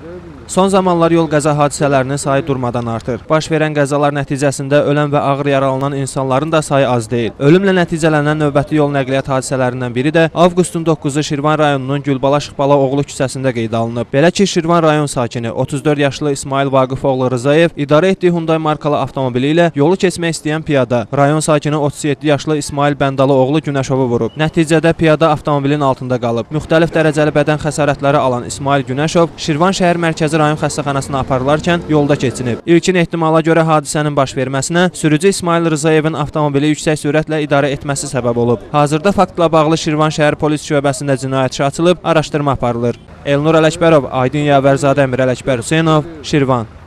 Son zamanlar yol qəza hadisələrinin sayı durmadan artır. Baş verən qəzalar nəticəsində ölən və ağır yaralanan insanların da sayı az deyil. Ölümlə nəticələnən növbəti yol nəqliyyat hadisələrindən biri də avqustun 9-u Şirvan rayonunun Gülbala Şıxbala oğlu küçəsində qeydə alınıb. Belə ki, Şirvan rayon sakini 34 yaşlı İsmail Vaqifoğlu Rızayev idarə etdiyi Hyundai markalı avtomobili ilə yolu keçmək istəyən piyada rayon sakini 37 yaşlı İsmail Bəndalı oğlu Günəşovu vurub. Nəticədə piyada avtomobilin altında qalıb. Müxtəlif dərəcəli bədən xəsarətləri alan İsmail Günəşov Şirvan şəhər mərkəzi rayon xəstəxanasına aparılarkən yolda keçinib. İlkin ehtimala görə hadisənin baş verməsinə sürücü İsmail Rızayevin avtomobili yüksək sürətlə idarə etməsi səbəb olub. Hazırda faktla bağlı Şirvan şəhər polis şöbəsində cinayət işi açılıb, araşdırma aparılır. Elnur Ələkbərov, Aydın Yavərzadə, Əmir Ələkbər Hüseynov, Şirvan.